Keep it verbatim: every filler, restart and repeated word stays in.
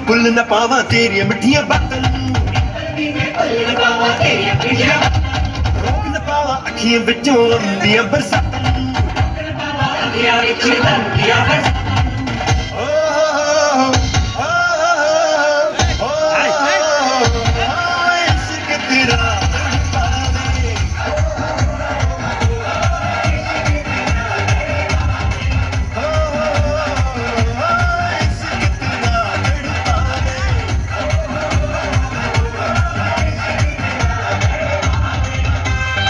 ਭੁੱਲ ਨਾ ਪਾਵਾਂ ਤੇਰੀਆਂ ਮਿੱਠੀਆਂ ਬਾਤਾਂ ਨੂੰ, ਭੁੱਲ ਨਾ ਪਾਵਾਂ ਤੇਰੀਆਂ ਮਿੱਠੀਆਂ ਬਾਤਾਂ, ਰੋਕ ਨਾ ਪਾਵਾਂ ਅੱਖੀਆਂ ਵਿੱਚੋਂ ਆਉਂਦੀਆਂ ਬਰਸਾਤਾਂ ਨੂੰ, ਰੋਕ ਨਾ ਪਾਵਾਂ ਅੱਖੀਆਂ ਵਿੱਚ ਆਉਂਦੀਆਂ ਬਰਸਾਤਾਂ।